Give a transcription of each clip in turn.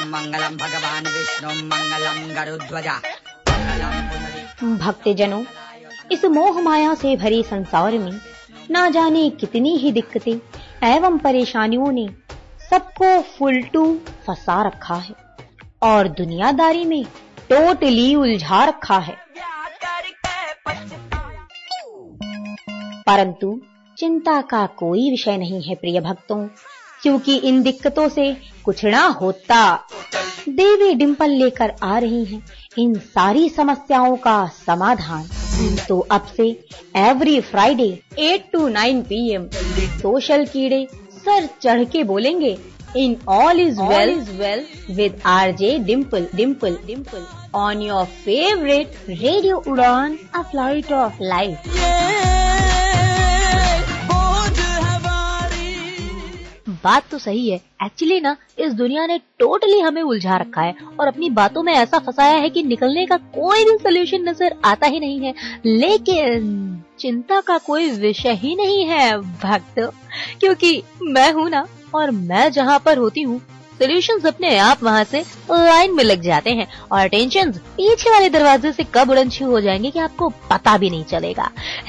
सदाशिवं मंगलम भगवान विष्णु मंगलम गरुध्वजा। भक्तजनों, इस मोह माया से भरे संसार में ना जाने कितनी ही दिक्कतें एवं परेशानियों ने सबको फुलटू फंसा रखा है और दुनियादारी में टोटली उलझा रखा है। परंतु चिंता का कोई विषय नहीं है प्रिय भक्तों, क्योंकि इन दिक्कतों से कुछ ना होता। देवी डिंपल लेकर आ रही हैं इन सारी समस्याओं का समाधान। तो अब से every Friday 8 to 9 PM social कीड़े सर चढ़ के बोलेंगे in all is well with RJ Dimple on your favourite radio Udaan, a flight of life. बात तो सही है। एक्चुअली ना इस दुनिया ने टोटली हमें उलझा रखा है और अपनी बातों में ऐसा फंसाया है कि निकलने का कोई भी सोल्यूशन नजर आता ही नहीं है। लेकिन चिंता का कोई विषय ही नहीं है भक्त, क्योंकि मैं हूँ ना, और मैं जहाँ पर होती हूँ सोल्यूशंस अपने आप वहाँ से लाइन में लग जाते हैं और टेंशंस पीछे वाले दरवाजे से कब उड़न शुरू हो जाएंगे कि आपको पता भी नहीं चलेगा।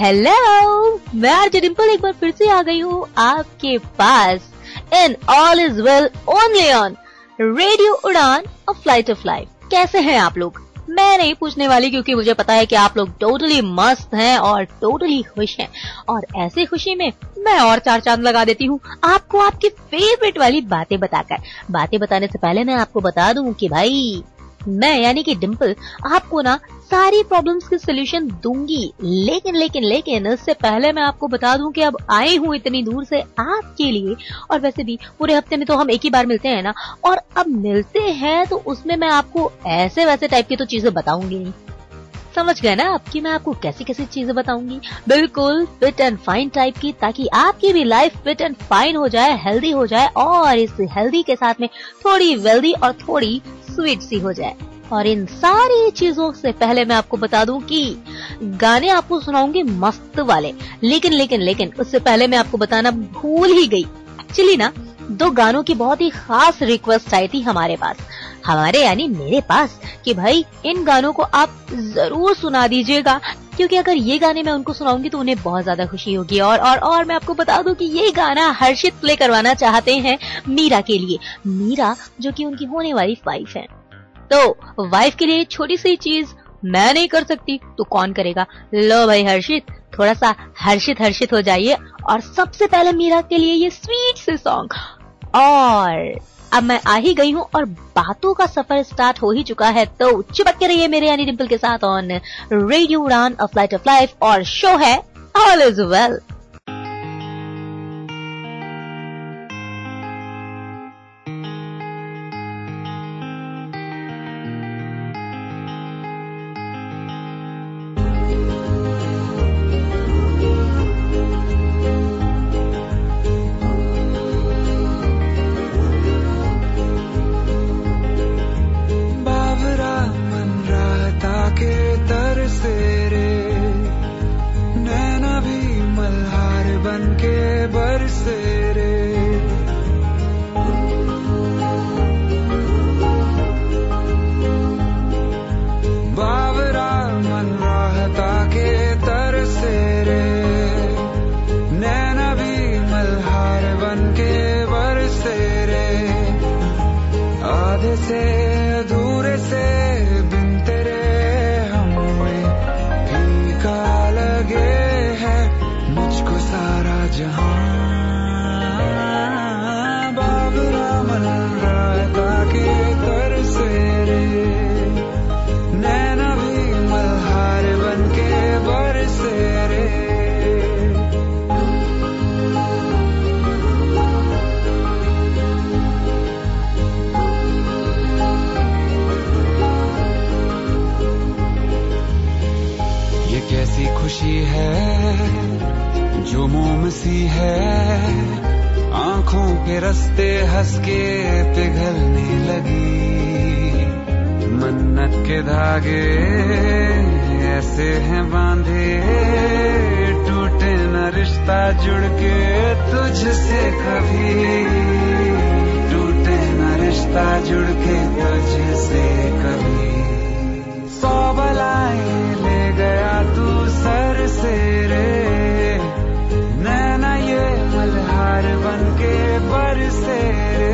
हेलो, मैं RJ डिंपल एक बार फिर से आ गई हूँ आपके पास And all is well only on Radio Udaan, a flight of life। कैसे हैं आप लोग? मैं नहीं पूछने वाली, क्योंकि मुझे पता है कि आप लोग टोटली मस्त हैं और टोटली खुश हैं। और ऐसे खुशी में मैं और 4 चांद लगा देती हूँ आपको आपकी फेवरेट वाली बातें बताकर। बातें बताने से पहले मैं आपको बता दूं कि भाई मैं यानी कि डिंपल आपको ना सारी प्रॉब्लम्स के सोल्यूशन दूंगी। लेकिन इससे पहले मैं आपको बता दूं कि अब आई हूँ इतनी दूर से आपके लिए, और वैसे भी पूरे हफ्ते में तो हम एक ही बार मिलते हैं ना, और अब मिलते हैं तो उसमें मैं आपको ऐसे वैसे टाइप की तो चीजें बताऊंगी नहीं। समझ गए ना आप कि मैं आपको कैसी कैसी चीजें बताऊंगी? बिल्कुल फिट एंड फाइन टाइप की, ताकि आपकी भी लाइफ फिट एंड फाइन हो जाए, हेल्दी हो जाए, और इस हेल्दी के साथ में थोड़ी वेल्दी और थोड़ी स्वीट सी हो जाए। और इन सारी चीजों से पहले मैं आपको बता दूं कि गाने आपको सुनाऊंगी मस्त वाले। लेकिन उससे पहले मैं आपको बताना भूल ही गई। एक्चुअली ना 2 गानों की बहुत ही खास रिक्वेस्ट आई थी हमारे यानी मेरे पास, कि भाई इन गानों को आप जरूर सुना दीजिएगा, क्योंकि अगर ये गाने मैं उनको सुनाऊंगी तो उन्हें बहुत ज्यादा खुशी होगी। और मैं आपको बता दूं कि ये गाना हर्षित प्ले करवाना चाहते हैं मीरा के लिए। मीरा जो कि उनकी होने वाली वाइफ है। तो वाइफ के लिए छोटी सी चीज मैं नहीं कर सकती तो कौन करेगा? लो भाई हर्षित, थोड़ा सा हर्षित हो जाइए। और सबसे पहले मीरा के लिए ये स्वीट से सॉन्ग। और अब मैं आ ही गई हूँ और बातों का सफर स्टार्ट हो ही चुका है, तो चिपक के रहिए मेरे यानी डिंपल के साथ on radio Udaan, a flight of life, और शो है ऑल इज वेल। खुशी है जो मोम सी है, आंखों के रास्ते हंस के पिघलने लगी। मन्नत के धागे ऐसे हैं बांधे, टूटे न रिश्ता जुड़ के तुझसे कभी, टूटे न रिश्ता रास्ता जुड़ के तुझसे कभी 100 बलाएं ले गया तू सर से रे नैना ये मल्हार बन के बरसे रे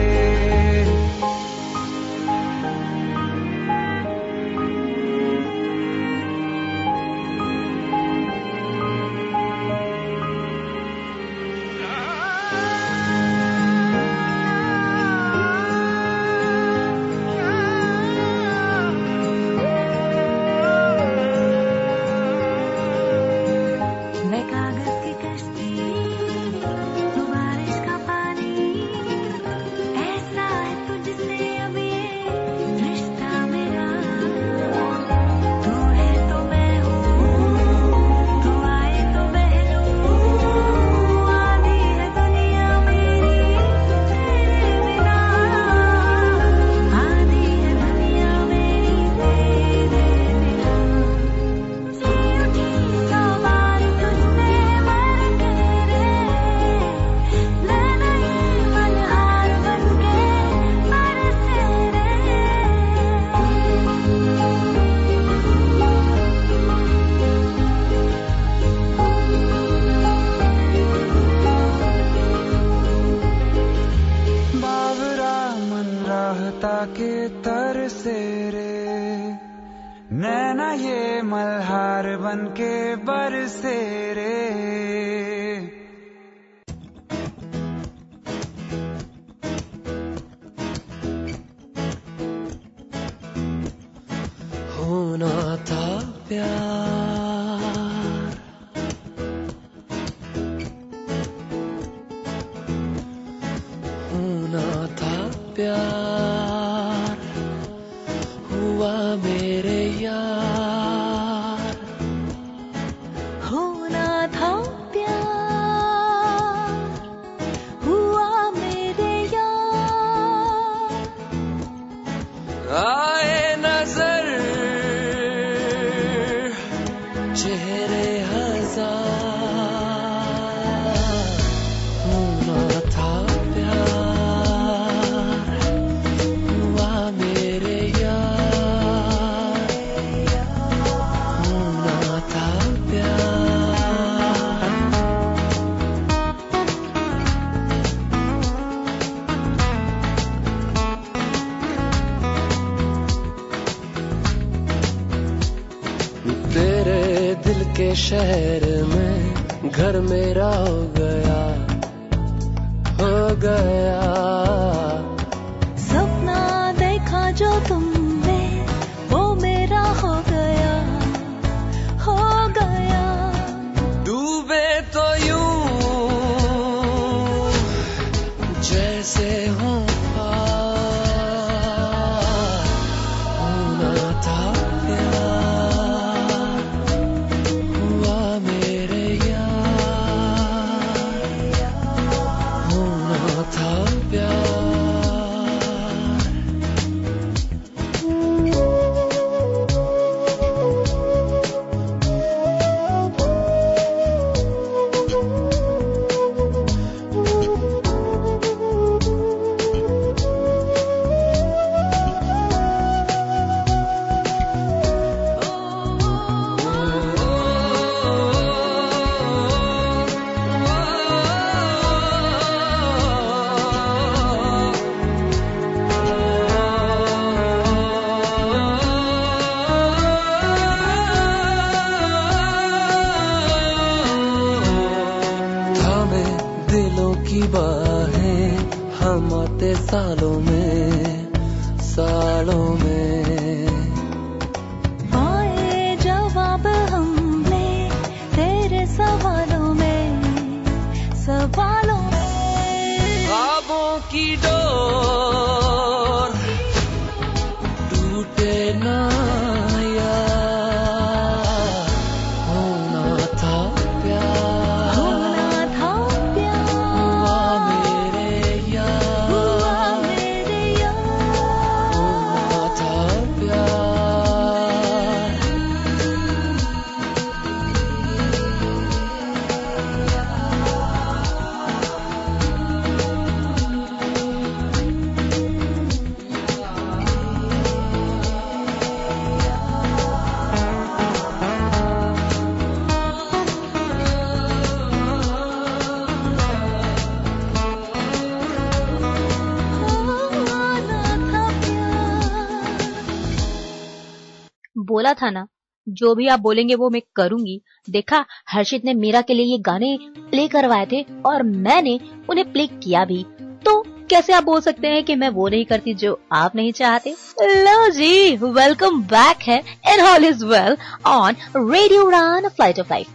शहर में घर मेरा हो गया सपना देखा जो तुमने वो मेरा हो गया डूबे तो यूं जैसे हूँ सालों में पाए जवाब हमने तेरे सवालों में ख्वाबों की डोर टूटे ना बोला था ना, जो भी आप बोलेंगे वो मैं करूंगी। देखा, हर्षित ने मीरा के लिए ये गाने प्ले करवाए थे और मैंने उन्हें प्ले किया भी, तो कैसे आप बोल सकते हैं कि मैं वो नहीं करती जो आप नहीं चाहते। लो जी, वेलकम बैक है and all is well on radio Udaan flight of life.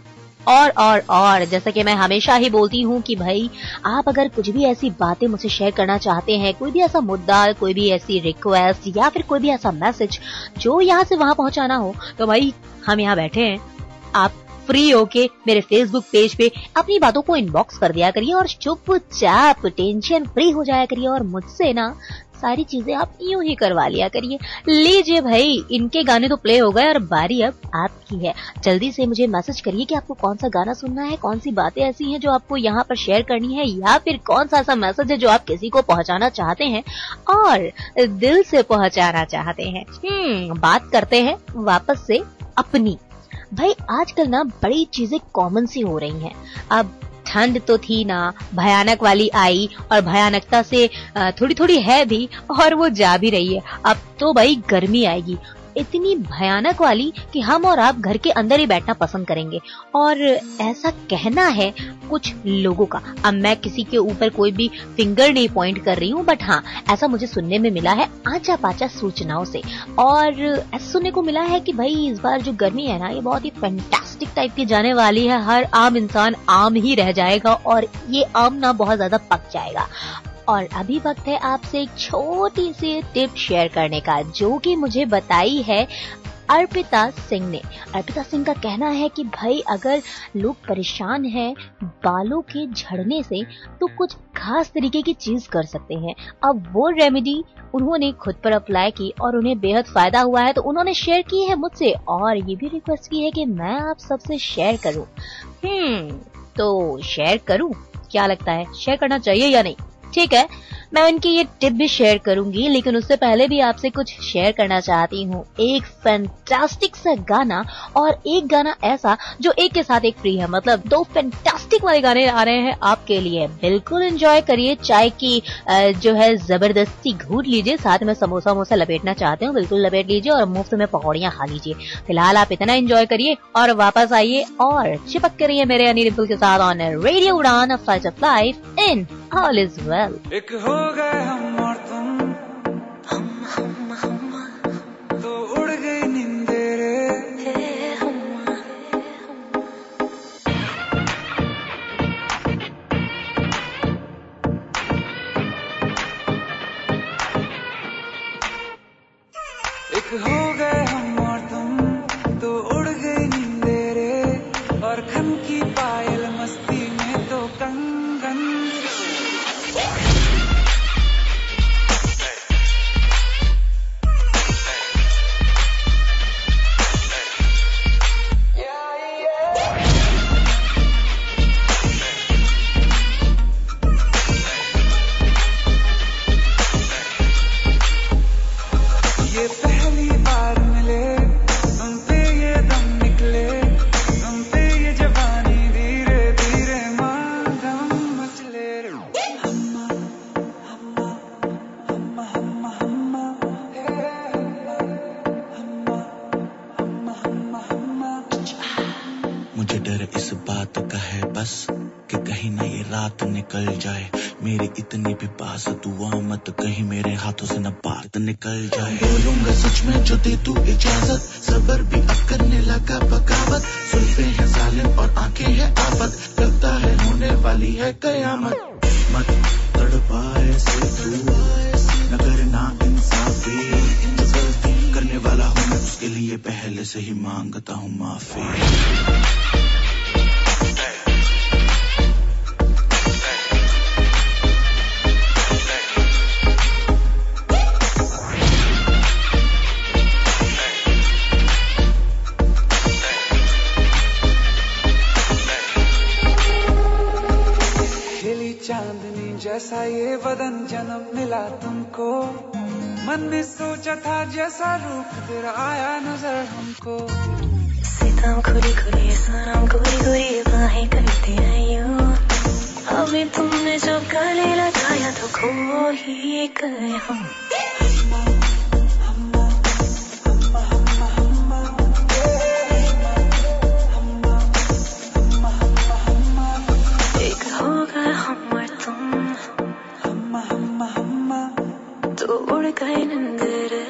और जैसा कि मैं हमेशा ही बोलती हूँ कि भाई आप अगर कुछ भी ऐसी बातें मुझसे शेयर करना चाहते हैं, कोई भी ऐसा मुद्दा, कोई भी ऐसी रिक्वेस्ट या फिर कोई भी ऐसा मैसेज जो यहाँ से वहां पहुंचाना हो, तो भाई हम यहाँ बैठे हैं। आप फ्री होके मेरे फेसबुक पेज पे अपनी बातों को इनबॉक्स कर दिया करिए और चुपचाप टेंशन फ्री हो जाया करिए और मुझसे ना सारी चीजें आप यूं ही करवा लिया करिए। लीजिए भाई, इनके गाने तो प्ले हो गए और बारी अब आपकी है। जल्दी से मुझे मैसेज करिए कि आपको कौन सा गाना सुनना है, कौन सी बातें ऐसी हैं जो आपको यहाँ पर शेयर करनी है, या फिर कौन सा ऐसा मैसेज है जो आप किसी को पहुँचाना चाहते हैं और दिल से पहुँचाना चाहते हैं। बात करते हैं वापस से अपनी। भाई आजकल ना बड़ी चीजें कॉमन सी हो रही हैं। अब ठंड तो थी ना, भयानक वाली आई और भयानकता से थोड़ी थोड़ी है भी और वो जा भी रही है। अब तो भाई गर्मी आएगी, इतनी भयानक वाली कि हम और आप घर के अंदर ही बैठना पसंद करेंगे, और ऐसा कहना है कुछ लोगों का। अब मैं किसी के ऊपर कोई भी फिंगर नहीं पॉइंट कर रही हूँ, बट हाँ ऐसा मुझे सुनने में मिला है आचा पाचा सूचनाओं से। और ऐसा सुनने को मिला है कि भाई इस बार जो गर्मी है ना, ये बहुत ही फैंटास्टिक टाइप की जाने वाली है। हर आम इंसान आम ही रह जाएगा और ये आम ना बहुत ज्यादा पक जाएगा। और अभी वक्त है आपसे एक छोटी सी टिप शेयर करने का, जो कि मुझे बताई है अर्पिता सिंह ने। अर्पिता सिंह का कहना है कि भाई अगर लोग परेशान हैं बालों के झड़ने से तो कुछ खास तरीके की चीज कर सकते हैं। अब वो रेमेडी उन्होंने खुद पर अप्लाई की और उन्हें बेहद फायदा हुआ है, तो उन्होंने शेयर की है मुझसे और ये भी रिक्वेस्ट की है कि मैं आप सबसे शेयर करूं। तो शेयर करूं? क्या लगता है, शेयर करना चाहिए या नहीं? ठीक है, मैं उनकी ये टिप भी शेयर करूंगी, लेकिन उससे पहले भी आपसे कुछ शेयर करना चाहती हूँ। एक फैंटास्टिक सा गाना और एक गाना ऐसा जो एक के साथ एक फ्री है, मतलब दो फैंटास्टिक वाले गाने आ रहे हैं आपके लिए। बिल्कुल एंजॉय करिए, चाय की जो है जबरदस्ती घूट लीजिए, साथ में समोसा वोसा लपेटना चाहते हो बिल्कुल लपेट लीजिए और मुफ्त में पकौड़ियाँ खा लीजिए। फिलहाल आप इतना एंजॉय करिए और वापस आइए और चिपक करिए मेरे अनिल के साथ on radio Udaan flight of life in all is well. एक हो गए हम और तुम, तो उड़ गई नींदे रे। एक हो गए हम और तुम, तो उड़ गई नींदे रे। और खन की पायल मस्ती में तो कंगन। ये पहली बार मिले, तुम पे ये दम निकले, तुम पे ये जवानी धीरे धीरे मांगम मचले रे। हम्मा हम्मा हम्मा हम्मा हम्मा हम्मा हम्मा हम्मा। मुझे डर इस बात का है बस कि कहीं ना ये रात निकल जाए। मेरी इतनी भी पास दुआ मत कहीं मेरे हाथों से न बात निकल जाए। बोलूंगा सच में जो दे तू इजाजत, सबर भी अब करने लगा बगावत। सुल्फे हैं जालिम और आंखें हैं आफत, लगता है होने वाली है कयामत। मत तड़पाए से तू न करना इंसाफी, जो गलती करने वाला हूँ मैं उसके लिए पहले से ही मांगता हूँ माफी। चांदनी जैसा ये बदन जन्म मिला तुमको, मन ने सोचा था जैसा रूप तेरा आया नजर हमको। सितम खुली खुली सनम गोरी गोरी बाहें करते आयो, अभी तुमने जो गले लगाया तो खो ही गए हम। तो उड़ गए नंदरे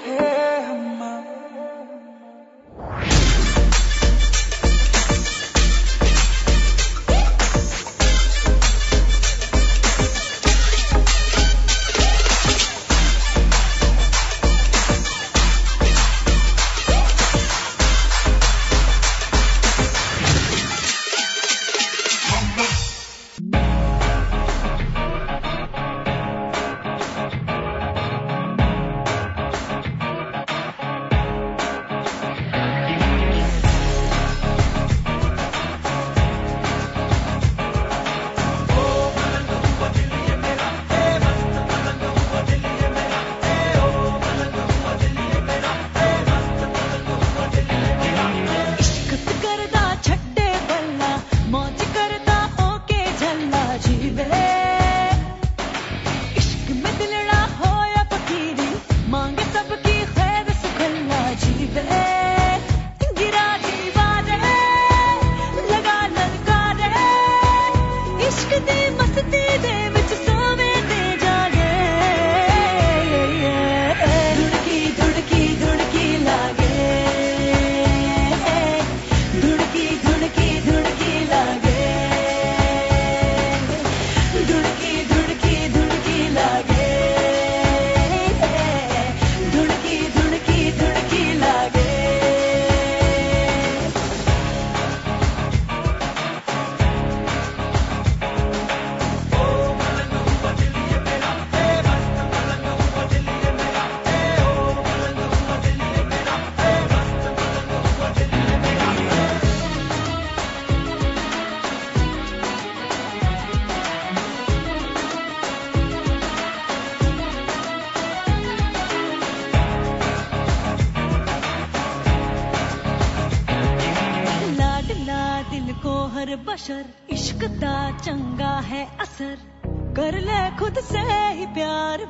बशर इश्क दा चंगा है असर कर ले खुद से ही प्यार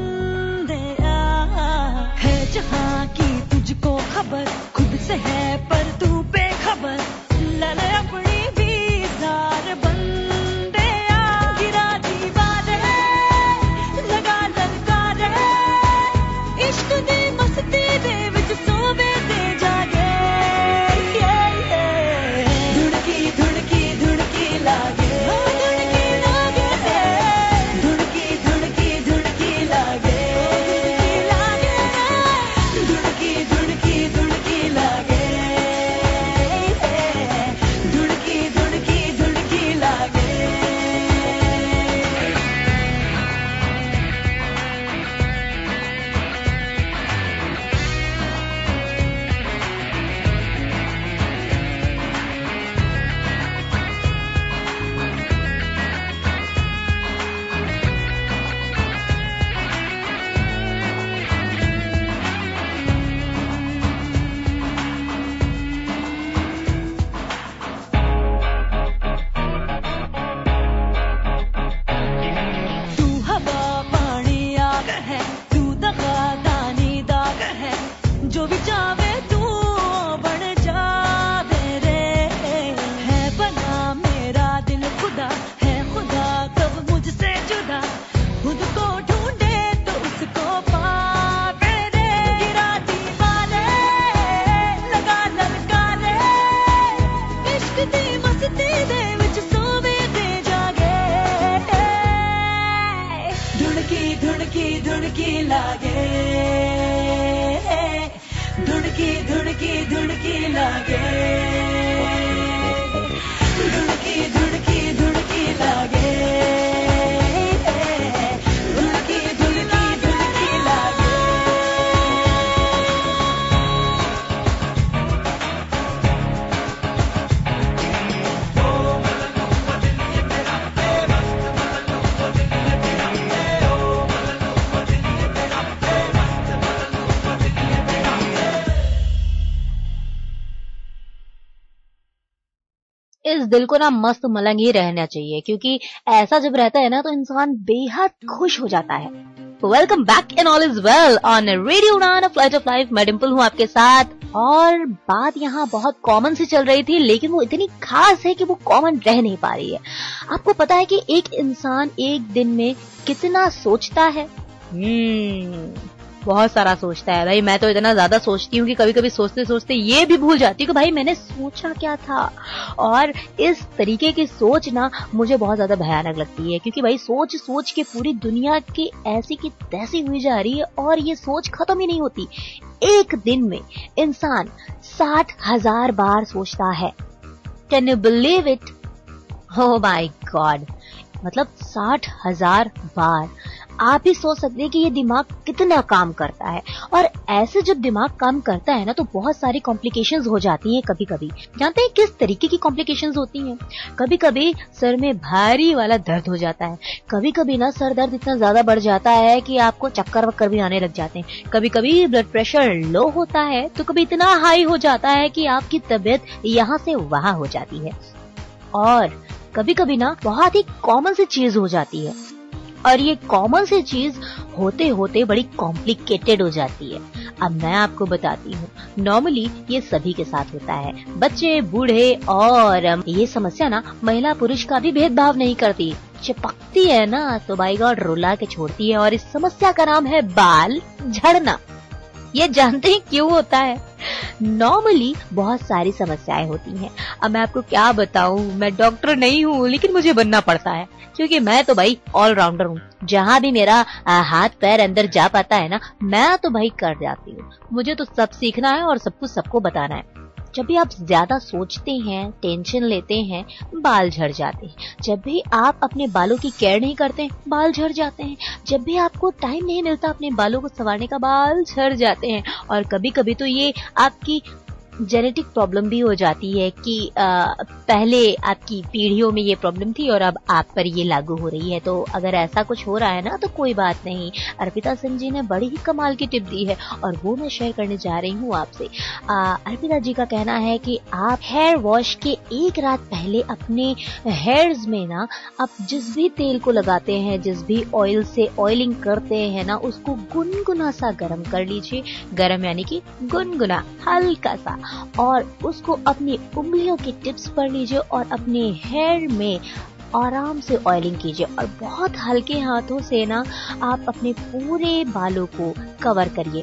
बंदे है जहां की तुझको खबर खुद से है पर तू बेखबर ले अपनी भी जार बंदे गिरा दीवार लगा ललकार इश्क दी मस्ती दे विच सोवे ते जागे इस दिल को ना मस्त मलंग ही रहना चाहिए, क्योंकि ऐसा जब रहता है ना तो इंसान बेहद खुश हो जाता है। Welcome back in all is well on radio Udaan flight of life. मैं डिम्पल हूँ आपके साथ, और बात यहाँ बहुत कॉमन सी चल रही थी, लेकिन वो इतनी खास है कि वो कॉमन रह नहीं पा रही है। आपको पता है कि एक इंसान एक दिन में कितना सोचता है, बहुत सारा सोचता है भाई। मैं तो इतना ज्यादा सोचती हूँ कि कभी कभी सोचते सोचते ये भी भूल जाती हूँ कि भाई मैंने सोचा क्या था। और इस तरीके की सोच ना मुझे बहुत ज्यादा भयानक लगती है, क्योंकि भाई सोच सोच के पूरी दुनिया की ऐसी की तैसी हुई जा रही है और ये सोच खत्म ही नहीं होती। एक दिन में इंसान 60,000 बार सोचता है। Can you believe it? Oh my god, मतलब 60,000 बार। आप ही सोच सकते हैं कि ये दिमाग कितना काम करता है। और ऐसे जब दिमाग काम करता है ना तो बहुत सारी कॉम्प्लिकेशंस हो जाती हैं। कभी कभी जानते हैं किस तरीके की कॉम्प्लिकेशंस होती हैं? कभी कभी सर में भारी वाला दर्द हो जाता है। कभी कभी ना सर दर्द इतना ज्यादा बढ़ जाता है कि आपको चक्कर वक्कर भी आने लग जाते हैं। कभी कभी ब्लड प्रेशर लो होता है तो कभी इतना हाई हो जाता है कि आपकी तबीयत यहाँ से वहां हो जाती है। और कभी कभी ना बहुत ही कॉमन सी चीज हो जाती है और ये कॉमन सी चीज होते होते बड़ी कॉम्प्लिकेटेड हो जाती है। अब मैं आपको बताती हूँ, नॉर्मली ये सभी के साथ होता है, बच्चे बूढ़े, और ये समस्या ना महिला पुरुष का भी भेदभाव नहीं करती। चिपकती है ना तो बाई गॉड रुला के छोड़ती है। और इस समस्या का नाम है बाल झड़ना। ये जानते हैं क्यों होता है? नॉर्मली बहुत सारी समस्याएं होती हैं। अब मैं आपको क्या बताऊं, मैं डॉक्टर नहीं हूँ लेकिन मुझे बनना पड़ता है, क्योंकि मैं तो भाई ऑलराउंडर हूँ। जहाँ भी मेरा हाथ पैर अंदर जा पाता है ना, मैं तो भाई कर जाती हूँ। मुझे तो सब सीखना है और सब कुछ सबको बताना है। जब भी आप ज्यादा सोचते हैं, टेंशन लेते हैं, बाल झड़ जाते हैं। जब भी आप अपने बालों की केयर नहीं करते, बाल झड़ जाते हैं। जब भी आपको टाइम नहीं मिलता अपने बालों को संवारने का, बाल झड़ जाते हैं। और कभी कभी तो ये आपकी जेनेटिक प्रॉब्लम भी हो जाती है कि पहले आपकी पीढ़ियों में ये प्रॉब्लम थी और अब आप पर ये लागू हो रही है। तो अगर ऐसा कुछ हो रहा है ना तो कोई बात नहीं। अर्पिता सिंह जी ने बड़ी ही कमाल की टिप दी है और वो मैं शेयर करने जा रही हूँ आपसे। अर्पिता जी का कहना है कि आप हेयर वॉश के एक रात पहले अपने हेयर्स में ना आप जिस भी तेल को लगाते हैं, जिस भी ऑयल से ऑयलिंग करते हैं ना, उसको गुनगुना सा गर्म कर लीजिए। गर्म यानी कि गुनगुना, हल्का सा, और उसको अपनी उंगलियों के टिप्स पर लीजिए और अपने हेयर में आराम से ऑयलिंग कीजिए। और बहुत हल्के हाथों से ना आप अपने पूरे बालों को कवर करिए।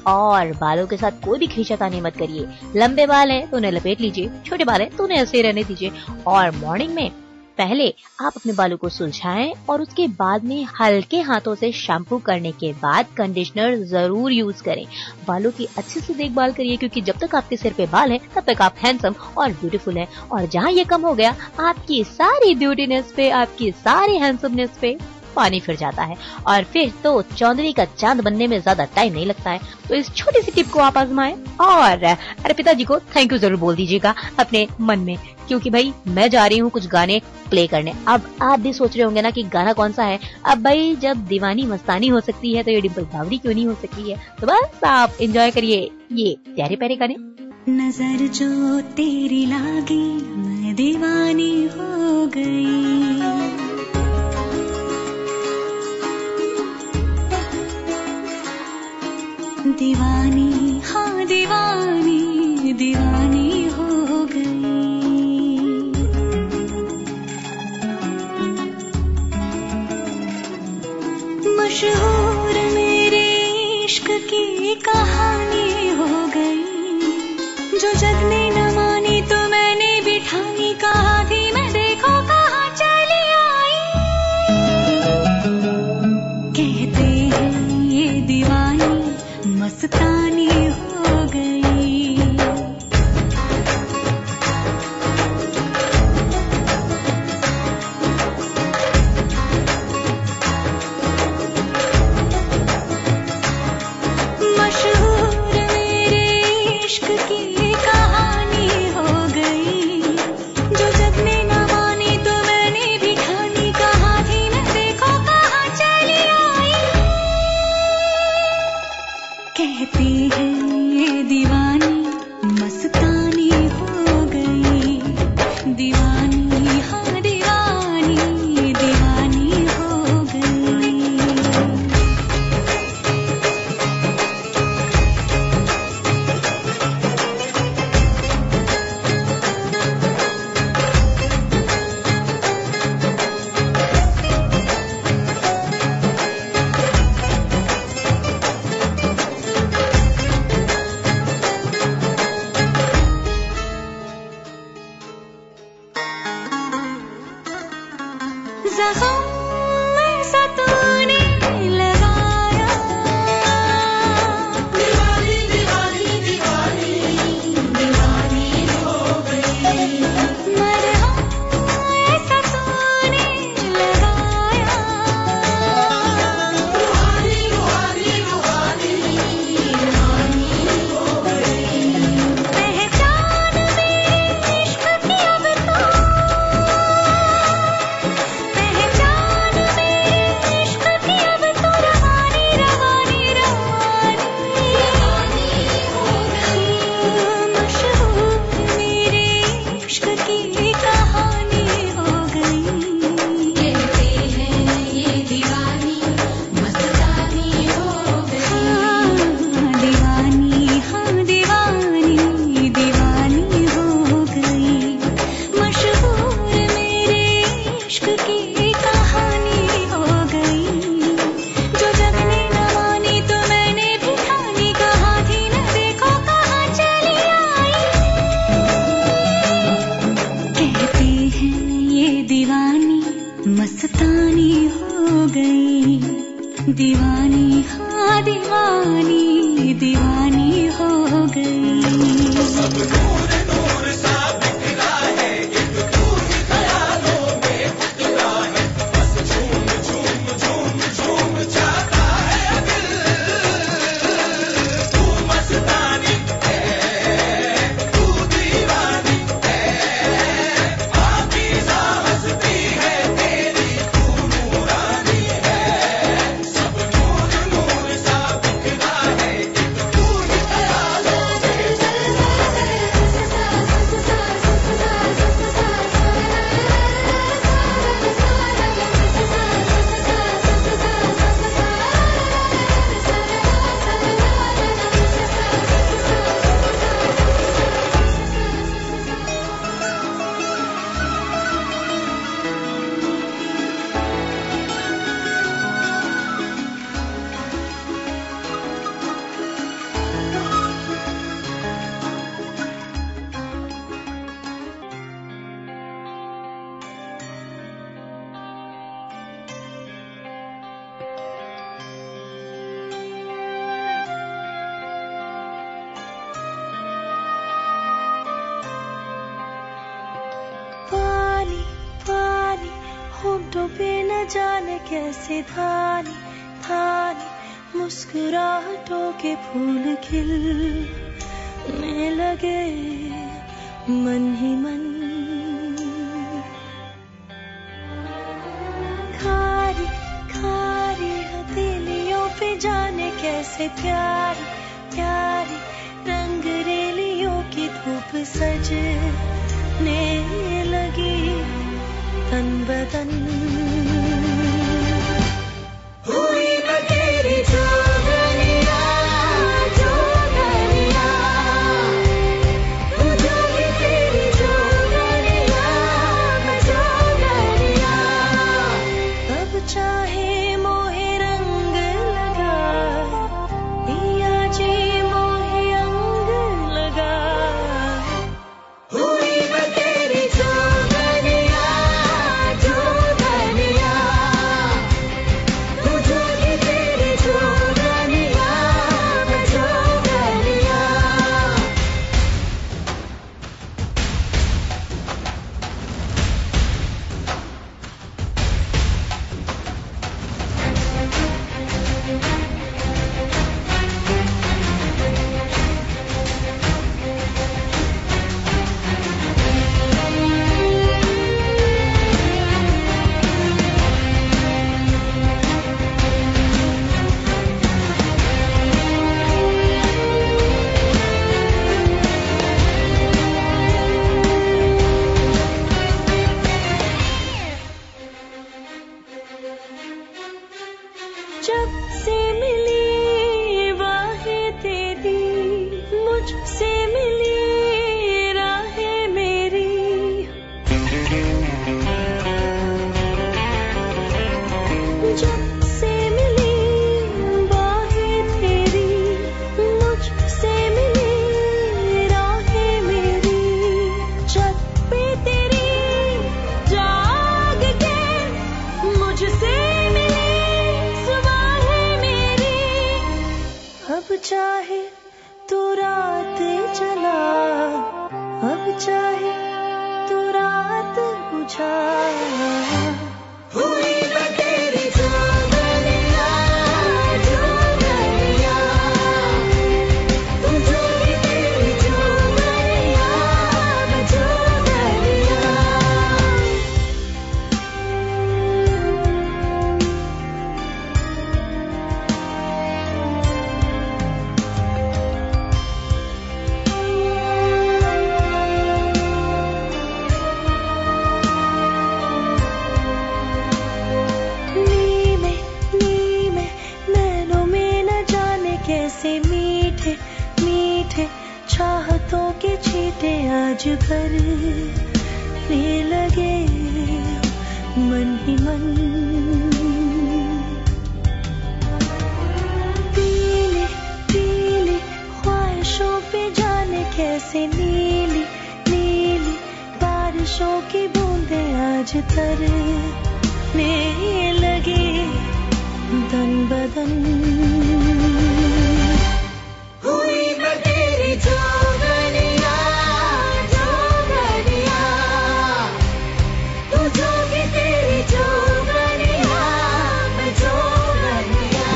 और बालों के साथ कोई भी खींचातानी मत करिए। लंबे बाल हैं तो उन्हें लपेट लीजिए, छोटे बाल हैं तो उन्हें ऐसे रहने दीजिए। और मॉर्निंग में पहले आप अपने बालों को सुलझाएं और उसके बाद में हल्के हाथों से शैम्पू करने के बाद कंडीशनर जरूर यूज करें। बालों की अच्छे से देखभाल करिए, क्योंकि जब तक आपके सिर पे बाल हैं तब तक आप हैंडसम और ब्यूटीफुल हैं। और जहाँ ये कम हो गया, आपकी सारी ब्यूटीनेस पे, आपकी सारी हैंडसमनेस पे पानी फिर जाता है। और फिर तो चौंदनी का चांद बनने में ज्यादा टाइम नहीं लगता है। तो इस छोटी सी टिप को आप आजमाएं और अर्पिता जी को थैंक यू जरूर बोल दीजिएगा अपने मन में, क्योंकि भाई मैं जा रही हूँ कुछ गाने प्ले करने। अब आप भी सोच रहे होंगे ना कि गाना कौन सा है। अब भाई जब दीवानी मस्तानी हो सकती है तो ये डिम्पल बावरी क्यों नहीं हो सकती है। तो बस आप एंजॉय करिए ये प्यारे प्यारे गाने। नजर जो तेरी लागी मैं दीवानी हो गई, दीवानी हाँ दीवानी दीवानी हो गई। मशहूर मेरे इश्क की कहानी हो गई, जो जग ने न मानी तो मैंने भी ठानी। कहा थी मैं देखो कहाँ चली आई, कहते हैं ये दीवानी मस्तानी हो गई। मशहूर मेरे इश्क की कहानी हो गई, जो जग ने न मानी तो मैंने भी ठानी। कहा थी मैं देखो कहाँ चली आई, कहती है ये दीवानी मस्तानी हो गई। दीवानी हाँ दीवानी दीवानी हो गई। दीवानी हाँ दीवानी दीवानी हो गई। सब नूर नूर सा बिखरा है, एक दूर ख्यालों में बिखरा है, बस झूम झूम झूम झूम जाता है दिल। तू मस्तानी है, तू दीवानी है, पाकीज़ा हस्ती है तेरी, तू नूरानी है। सब नूर नूर सा बिखरा है, एक दूर ख्यालों में पानी पानी होठों पे न जाने कैसे धानी धानी मुस्कुराहटों के फूल खिलने लगे मन ही मन। खारी खारी हथेलियों पे जाने कैसे प्यारी प्यारी रंगरेलियों की धूप सजने लगी तन बदन। हुई मैं तेरी जोगनिया जोगनिया, तू जोगी तेरी जोगनिया मैं जोगनिया। अब चाहे मोहे रंग लगा, पिया जी मोहे अंग लगा। हुई मैं तेरी जोगनिया जोगनिया, तू जोगी तेरी जोगनिया मैं जोगनिया। जब से मिली बाहें तेरी, मुझसे मिली राहें मेरी। जब से मिली बाहें तेरी, मुझसे मिली राहें मेरी। जब पे तेरी जाग के मुझसे अब चाहे तू रात जला, अब चाहे तू रात बुझा। हुई मैं तेरी जोगनिया जोगनिया, तू जोगी तेरी जोगनिया मैं जोगनिया। कैसे मीठे मीठे चाहतों के छींटे आज भरने लगे मन ही मन। पीली पीली ख्वाहिशों पे जाने कैसे नीली नीली बारिशों की बूंदें आज तरने लगे तन बदन हुई मैं तेरी जोगनिया जोगनिया तू जोगी तेरी जोगनिया मैं जोगनिया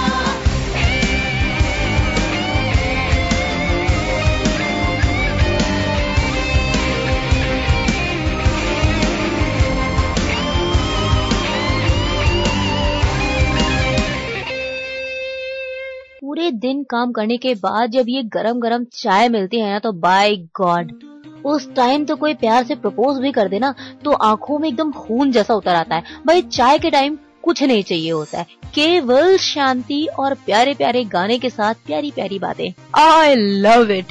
पूरे दिन काम करने के बाद जब ये गरम गरम चाय मिलती है ना तो बाय गॉड उस टाइम तो कोई प्यार से प्रपोज भी कर देना तो आंखों में एकदम खून जैसा उतर आता है। भाई चाय के टाइम कुछ नहीं चाहिए होता है, केवल शांति और प्यारे प्यारे गाने के साथ प्यारी प्यारी बातें। I love it.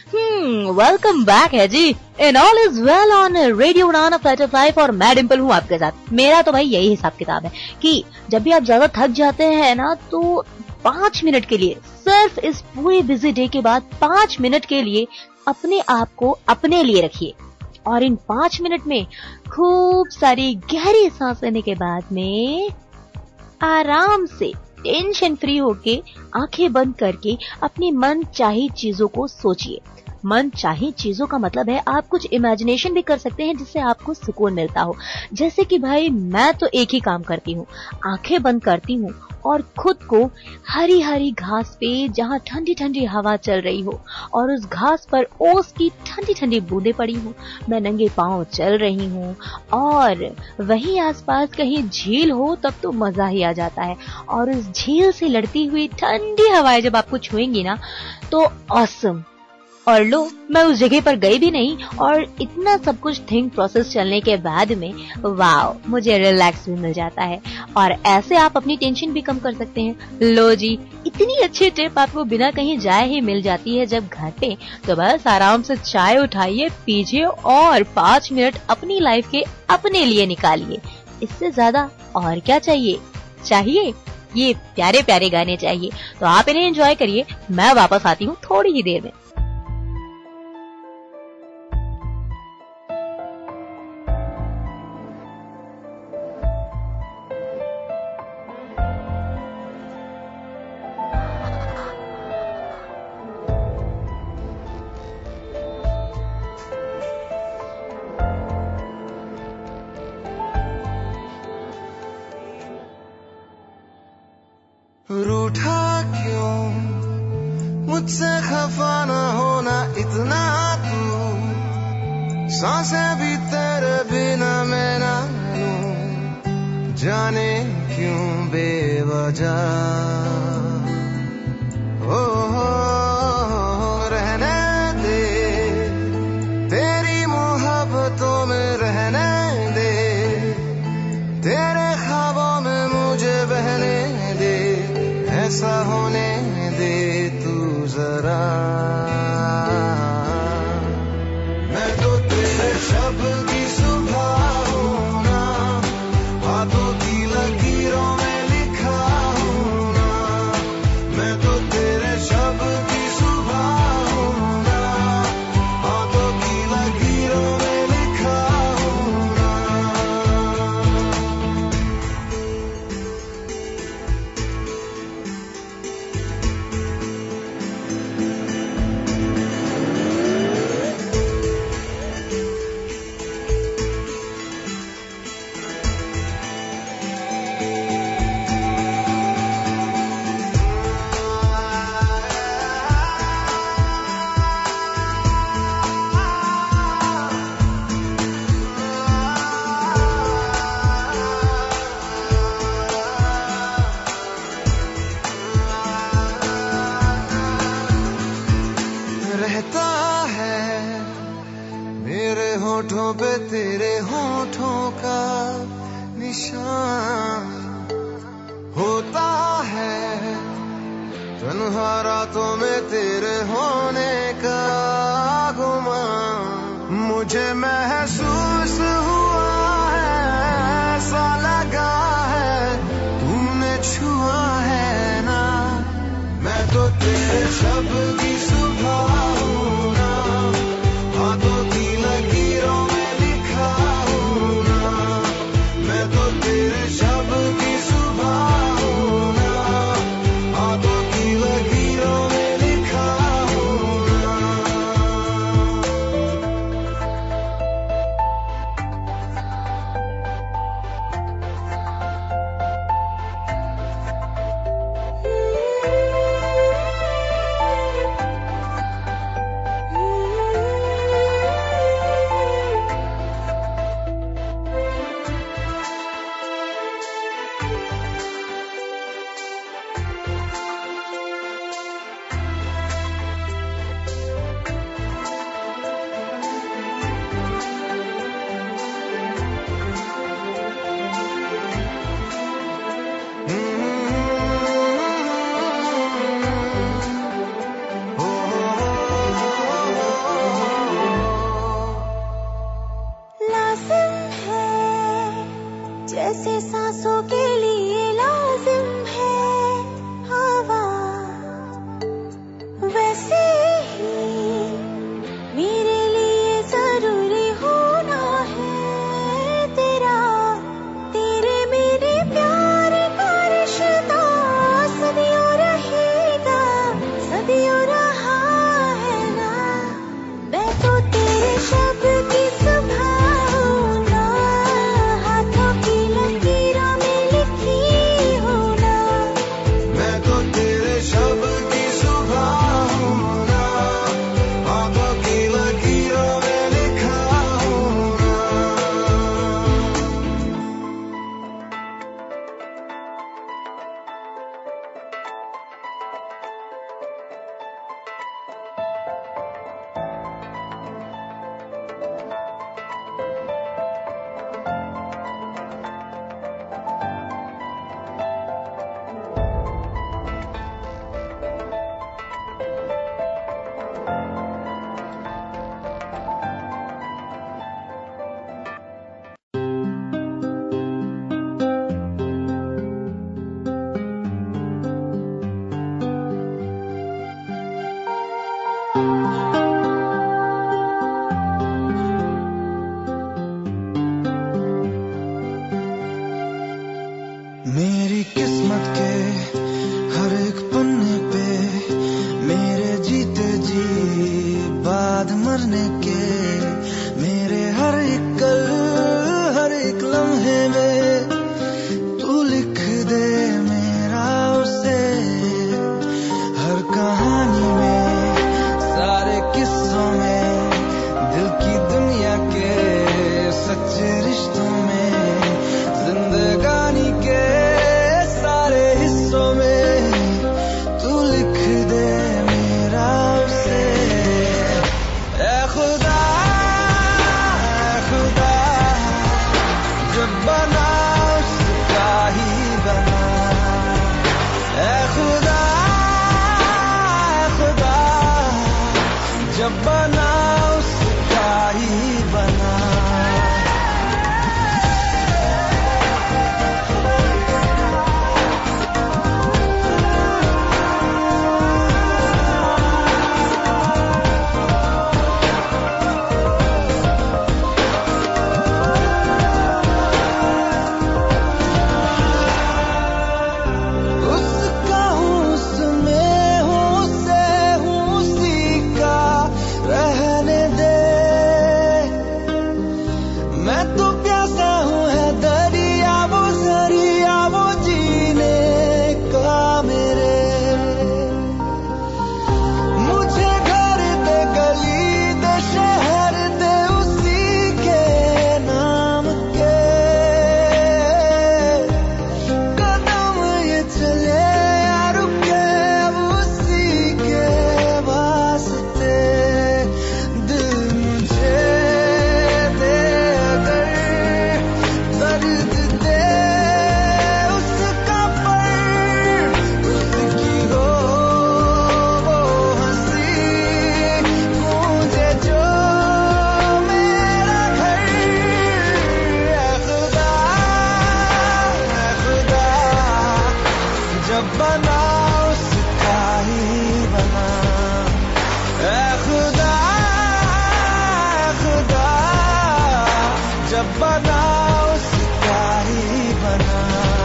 Welcome back है जी। In all is well on radio Udaan flight of life और मैं डिम्पल हूँ आपके साथ। मेरा तो भाई यही हिसाब किताब है कि जब भी आप ज्यादा थक जाते हैं ना तो 5 मिनट के लिए, सिर्फ इस पूरे बिजी डे के बाद 5 मिनट के लिए अपने आप को अपने लिए रखिए और इन 5 मिनट में खूब सारी गहरी सांस लेने के बाद में आराम से टेंशन फ्री होके आंखें बंद करके अपनी मन चाही चीजों को सोचिए। मन चाही चीजों का मतलब है आप कुछ इमेजिनेशन भी कर सकते हैं जिससे आपको सुकून मिलता हो। जैसे कि भाई मैं तो एक ही काम करती हूँ, आंखें बंद करती हूँ और खुद को हरी हरी घास पे जहाँ ठंडी ठंडी हवा चल रही हो और उस घास पर ओस की ठंडी ठंडी बूंदें पड़ी हूँ, मैं नंगे पांव चल रही हूँ और वहीं आसपास कहीं झील हो तब तो मजा ही आ जाता है। और उस झील से लड़ती हुई ठंडी हवाएं जब आपको छुएंगी ना तो ऑसम। और लो मैं उस जगह पर गई भी नहीं और इतना सब कुछ थिंक प्रोसेस चलने के बाद में वाओ मुझे रिलैक्स भी मिल जाता है और ऐसे आप अपनी टेंशन भी कम कर सकते हैं। लो जी इतनी अच्छी टिप आपको बिना कहीं जाए ही मिल जाती है जब घर पे, तो बस आराम से चाय उठाइए पीजिए और 5 मिनट अपनी लाइफ के अपने लिए निकालिए। इससे ज्यादा और क्या चाहिए ये प्यारे प्यारे गाने चाहिए। तो आप इन्हें एंजॉय करिए, मैं वापस आती हूँ थोड़ी ही देर में। रूठा क्यों मुझसे खफा न होना इतना तू, सांसें भी तेरे बिना मैं ना लूं, जाने क्यों बेवजह हो रहने दे तेरी मोहब्बतों में रहने दे, तेरे ख्वाबों में मुझे बहने दे, ऐसा होने दे तू जरा। मैं तो तेरे शब्द की सुबह हूँ ना, हाथों की लकीरों में लिखा हूँ ना, मैं तो तेरे शब्द की सुबह हूँ ना, हाथों की लकीरों में लिखा हूँ ना। रहता है मेरे होठों पे तेरे होठों का निशान, होता है तन्हा रातों में तेरे होने का गुमान, मुझे महसूस हुआ है ऐसा लगा है तूने छुआ है ना, मैं तो तेरे शब्द की सुबह हूँ ना, हाथों की लकीरों में लिखा हूँ ना, मैं तो तेरे शब्द की सुबह हूँ हर एक पन्ने पे मेरे जीते जी बाद मरने के मेरे हर एक कल हर एक लम्हे में तू लिख दे मेरा उसे हर कहानी में सारे किस्सों में दिल की दुनिया के सच्चे रिश्तों में जिंदगानी के सारे हिस्सों में तू लिख दे मेरा उसे ऐ खुदा जब बना उसका ही बना ऐ खुदा जब बना उसका ही बना उसका हूँ उसमें हूँ उसे हूँ उसी का रहने दे मैं तो प्यासा हूँ है दरिया वो जीने का मेरे मुझे घर दे गली दे शहर दे उसी के नाम के कदम ये चले या रुके अब उसी के वास्ते दिल मुझे दे अगर दर्द दे उसका पर उसकी हो वो हंसी मुझे जो मेरा घर ऐ खुदा जब बना उसका ही बना ऐ खुदा जब बना उसका ही बना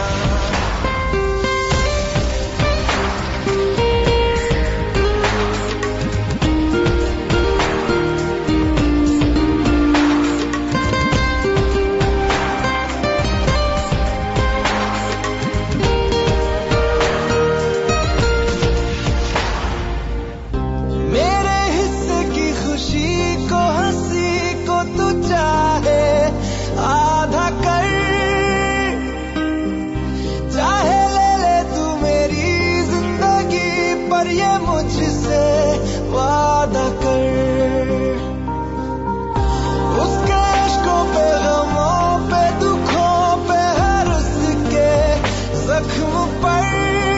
मेरे हिस्से की खुशी को हंसी को तू चाहे आधा कर चाहे ले ले तू मेरी जिंदगी पर ये मुझसे वादा कर उसके इश्कों पे गमों पे दुखों पे हर उसके जख्म पर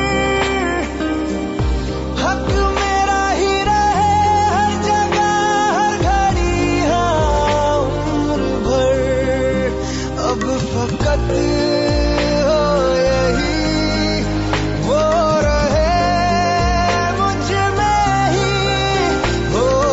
हक मेरा ही रहे हर जगह हर घड़ी हाँ उम्र भर अब फकत हो यही वो रहे मुझ में ही हो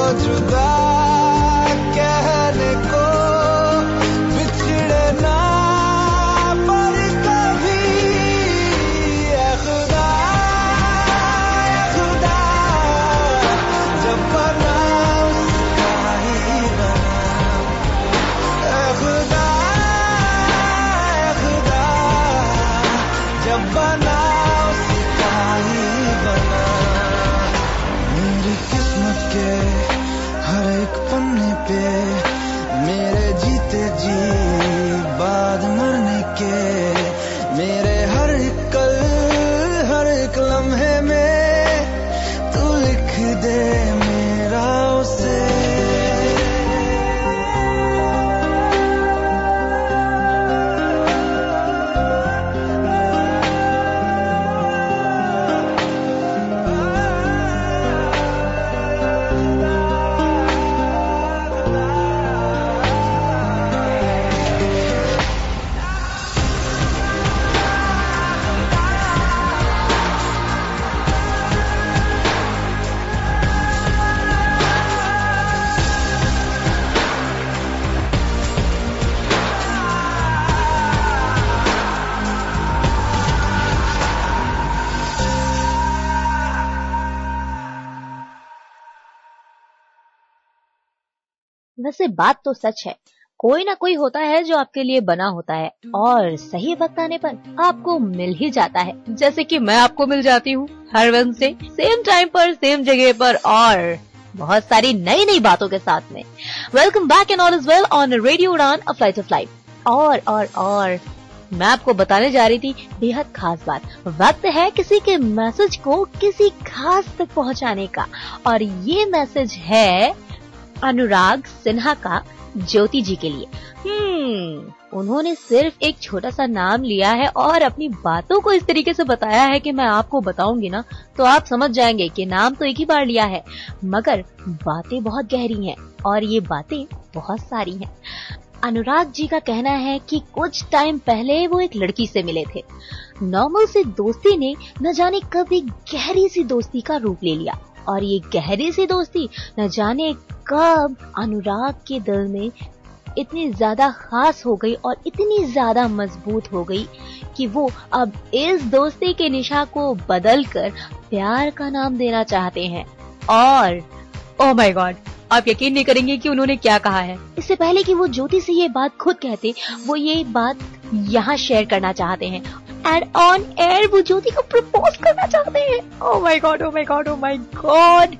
वैसे बात तो सच है, कोई ना कोई होता है जो आपके लिए बना होता है और सही वक्त आने पर आपको मिल ही जाता है, जैसे कि मैं आपको मिल जाती हूँ हर वेडनेसडे सेम टाइम पर सेम जगह पर और बहुत सारी नई नई बातों के साथ में। Welcome back and all is well on radio Udaan a flight of life. और मैं आपको बताने जा रही थी बेहद खास बात। वक्त है किसी के मैसेज को किसी खास तक पहुंचाने का, और ये मैसेज है अनुराग सिन्हा का ज्योति जी के लिए। उन्होंने सिर्फ एक छोटा सा नाम लिया है और अपनी बातों को इस तरीके से बताया है कि मैं आपको बताऊंगी ना तो आप समझ जाएंगे कि नाम तो एक ही बार लिया है मगर बातें बहुत गहरी हैं और ये बातें बहुत सारी हैं। अनुराग जी का कहना है कि कुछ टाइम पहले वो एक लड़की से मिले थे। नॉर्मल सी दोस्ती ने न जाने कब एक गहरी सी दोस्ती का रूप ले लिया और ये गहरी सी दोस्ती न जाने कब अनुराग के दिल में इतनी ज्यादा खास हो गई और इतनी ज्यादा मजबूत हो गई कि वो अब इस दोस्ती के निशा को बदलकर प्यार का नाम देना चाहते हैं। और ओह माय गॉड, आप यकीन नहीं करेंगे कि उन्होंने क्या कहा है। इससे पहले कि वो ज्योति से ये बात खुद कहते, वो ये बात यहाँ शेयर करना चाहते हैं एंड ऑन एयर वो ज्योति को प्रपोज करना चाहते हैं। Oh my god, oh my god, oh my god.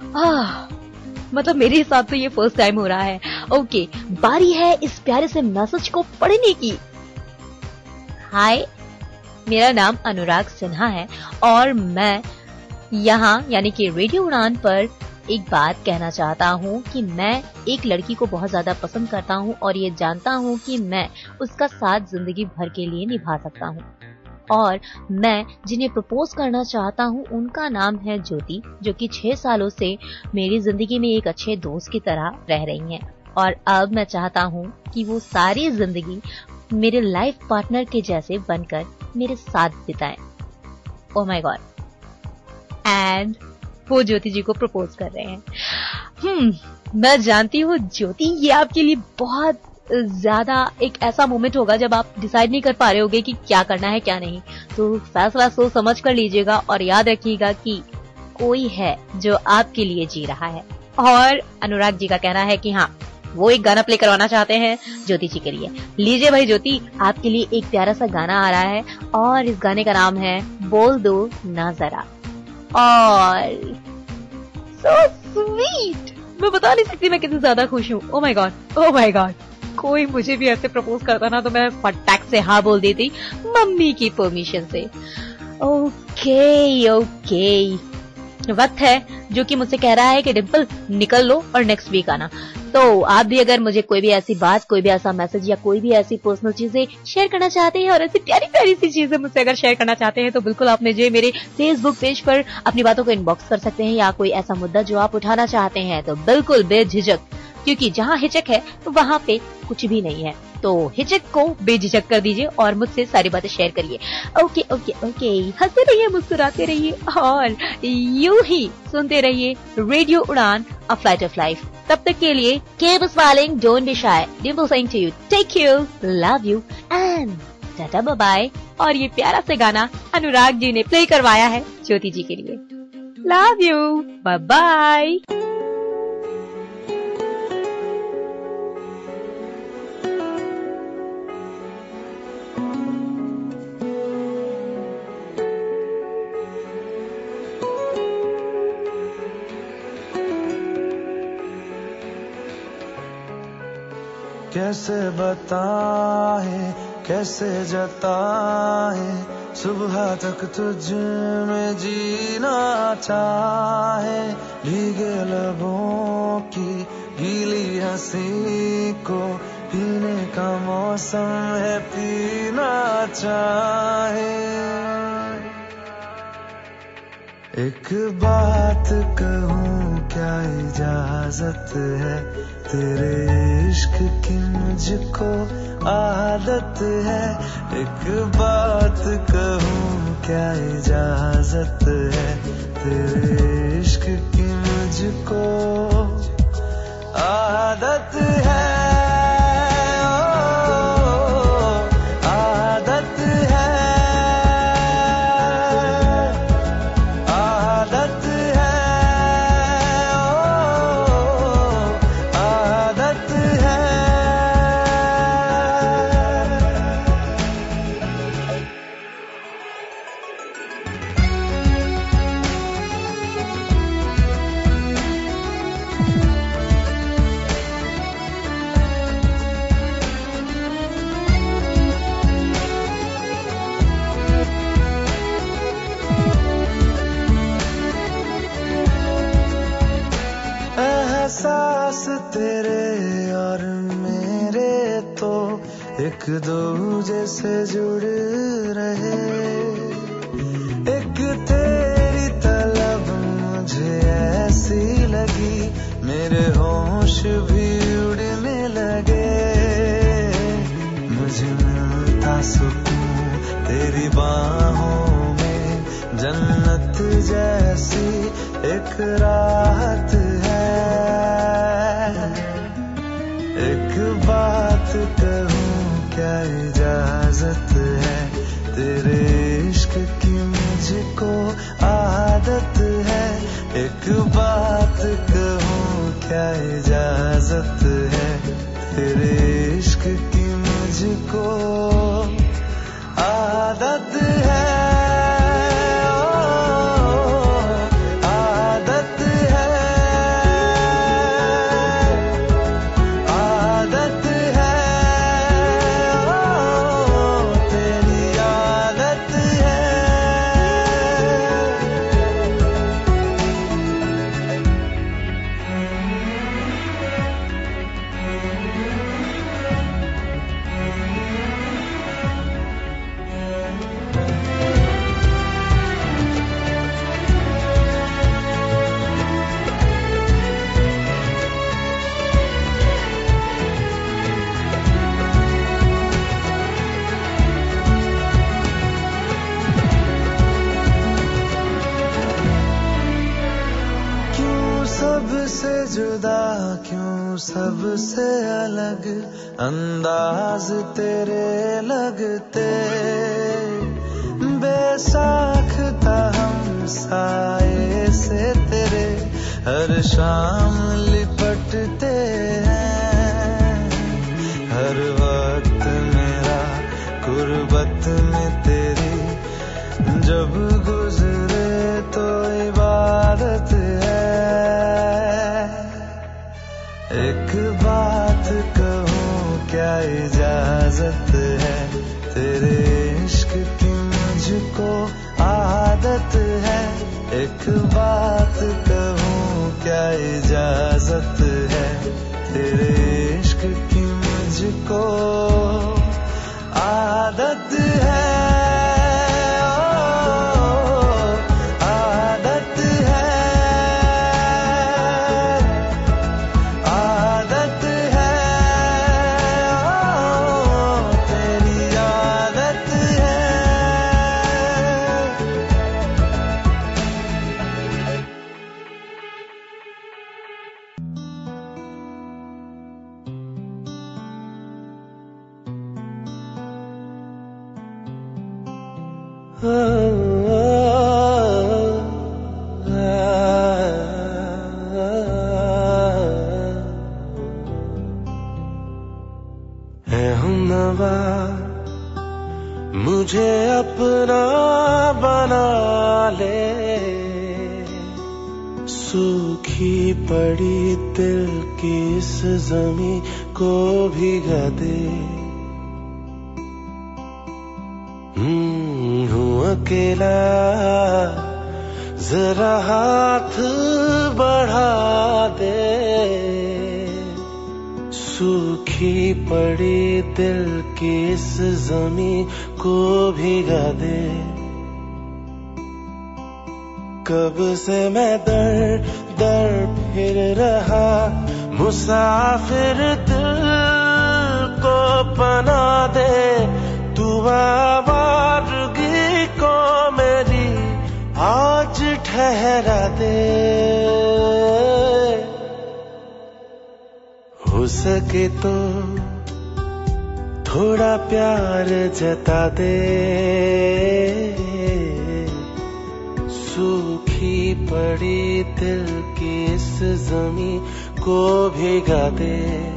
मतलब मेरे हिसाब से ये फर्स्ट टाइम हो रहा है। ओके, बारी है इस प्यारे से मैसेज को पढ़ने की। हाय, मेरा नाम अनुराग सिन्हा है और मैं यहाँ यानी कि रेडियो उड़ान पर एक बात कहना चाहता हूँ कि मैं एक लड़की को बहुत ज्यादा पसंद करता हूँ और ये जानता हूँ कि मैं उसका साथ जिंदगी भर के लिए निभा सकता हूँ। और मैं जिन्हें प्रपोज करना चाहता हूँ उनका नाम है ज्योति, जो कि 6 सालों से मेरी जिंदगी में एक अच्छे दोस्त की तरह रह रही हैं। और अब मैं चाहता हूँ कि वो सारी जिंदगी मेरे लाइफ पार्टनर के जैसे बनकर मेरे साथ बिताएं। ओह माय गॉड, एंड वो ज्योति जी को प्रपोज कर रहे हैं। मैं जानती हूँ ज्योति, ये आपके लिए बहुत ज्यादा एक ऐसा मोमेंट होगा जब आप डिसाइड नहीं कर पा रहे होगे कि क्या करना है क्या नहीं। तो फैसला सोच समझ कर लीजिएगा और याद रखिएगा कि कोई है जो आपके लिए जी रहा है। और अनुराग जी का कहना है कि हाँ, वो एक गाना प्ले करवाना चाहते हैं ज्योति जी के लिए। लीजिए भाई ज्योति, आपके लिए एक प्यारा सा गाना आ रहा है और इस गाने का नाम है बोल दो ना जरा। और सो स्वीट, मैं बता नहीं सकती मैं कितनी ज्यादा खुश हूँ। Oh my god, oh my god, कोई मुझे भी ऐसे प्रपोज करता ना तो मैं फटाक से हाँ बोल देती मम्मी की परमिशन से। ओके, वक्त है जो कि मुझसे कह रहा है कि डिम्पल निकल लो और नेक्स्ट वीक आना। तो आप भी अगर मुझे कोई भी ऐसी बात, कोई भी ऐसा मैसेज या कोई भी ऐसी पर्सनल चीजें शेयर करना चाहते हैं और ऐसी प्यारी प्यारी सी चीजें मुझसे अगर शेयर करना चाहते हैं तो बिल्कुल आप मुझे मेरे फेसबुक पेज पर अपनी बातों को इनबॉक्स कर सकते हैं, या कोई ऐसा मुद्दा जो आप उठाना चाहते हैं तो बिल्कुल बेझिझक, क्योंकि जहाँ हिचक है तो वहाँ पे कुछ भी नहीं है। तो हिचक को बेझिझक कर दीजिए और मुझसे सारी बातें शेयर करिए। ओके, हंसते रहिए, मुस्कुराते रहिए और यूं ही सुनते रहिए radio Udaan a flight of life. तब तक के लिए keep smiling, don't be shy, Dimple saying to you take care, love you and tata bye bye. और ये प्यारा सा गाना अनुराग जी ने प्ले करवाया है ज्योति जी के लिए। Love you, bye bye. कैसे बताए, कैसे जताए, सुबह तक तुझ में जीना चाहे। भीगे लबों की गीली हंसी को पीने का मौसम है, पीना चाहे। एक बात कहूँ क्या इजाजत है, तेरे इश्क की मुझको आदत है। एक बात कहूँ क्या इजाजत है, तेरे इश्क की मुझको आदत है। आदत एक दूजे से जुड़ रहे, एक तेरी तलब मुझे ऐसी लगी, मेरे होश भी उड़ने लगे। मुझे मिलता सुकून तेरी बाहों में, जन्नत जैसी एक राहत है। एक बात कहूँ क्या इजाजत है, तेरे इश्क की मुझको आदत है। एक बात कहूँ क्या इजाजत है, तेरे इश्क की मुझको आदत है। सबसे जुदा क्यों सबसे अलग अंदाज तेरे लगते, बेसाख्ता हम साए से तेरे हर शाम लिपटते हैं। हर वक्त मेरा गुर्बत में तेरी जब गुजरे तो इबादत है। एक बात कहूँ क्या इजाजत है, तेरे इश्क की मुझको आदत है। एक बात कहूँ क्या इजाजत है, तेरे इश्क की मुझको आदत है। मुझे अपना बना ले, सूखी पड़ी दिल की इस ज़मीं को भिगा दे। हूँ अकेला जरा हाथ बढ़ा दे, सूखी पड़ी दिल की इस ज़मीं को भिगा दे। कब से मैं दर दर फिर रहा, मुसाफिर दिल को पना दे। तू आवारगी को मेरी आज ठहरा दे। हो सके तो थोड़ा प्यार जता दे, सूखी पड़ी दिल की इस ज़मीं को भिगा दे।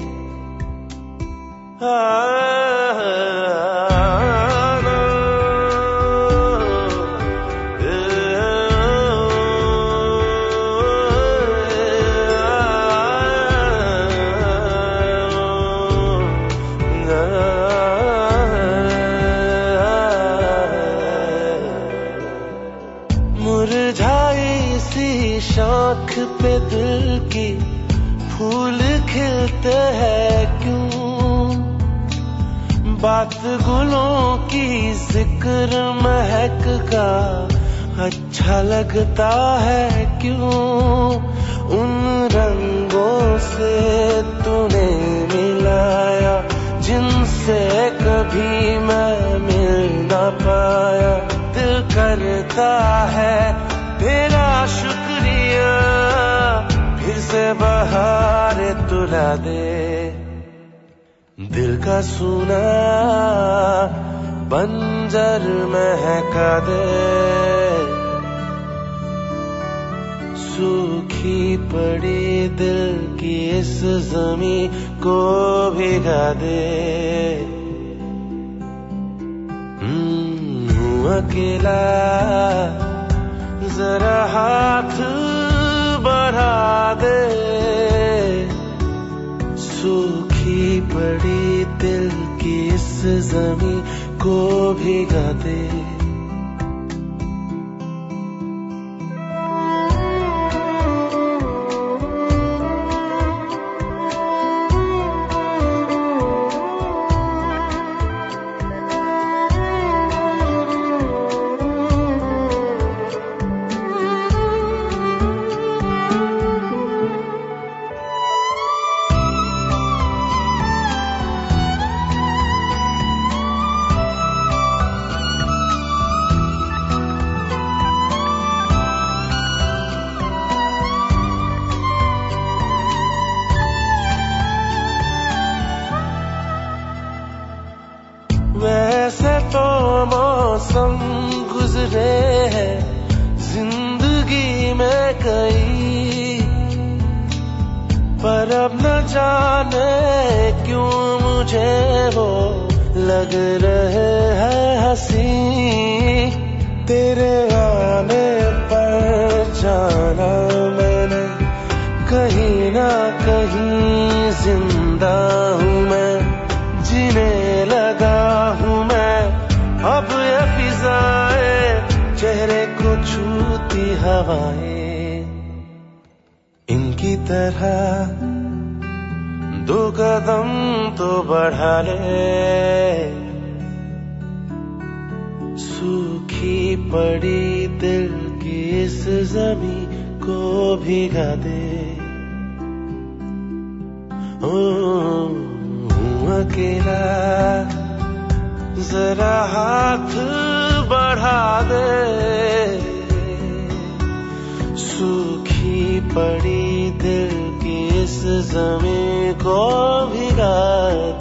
मुरझाई सी शाख पे दिल की फूल खिलते हैं क्यों, बात गुलों की जिक्र महक का अच्छा लगता है क्यों? उन रंगों से तूने मिलाया जिनसे कभी मैं मिल ना पाया। दिल करता है तेरा शुक्रिया, फिर से बहार तुला दे। दिल का सुना बंजर महका दे, सूखी पड़ी दिल की इस ज़मीं को भिगा दे। हूँ अकेला जरा हाथ बढ़ा दे, सूखी पड़ी दिल की इस ज़मीं को भिगा दे। वैसे तो मौसम गुजरे हैं जिंदगी में कई, पर अब न जाने क्यों मुझे वो लग रहे हैं हंसी। तेरे आने पर जाना मैंने कहीं ना कहीं जिंदा हूँ मैं, जीने लगा हूँ मैं अब ये फिजाएं, चेहरे को छूती हवाएं। इनकी तरह दो कदम तो बढ़ा ले, सूखी पड़ी दिल की इस ज़मीं को भिगा दे। अकेला जरा हाथ बढ़ा दे, सूखी पड़ी दिल की इस ज़मीं को भिगा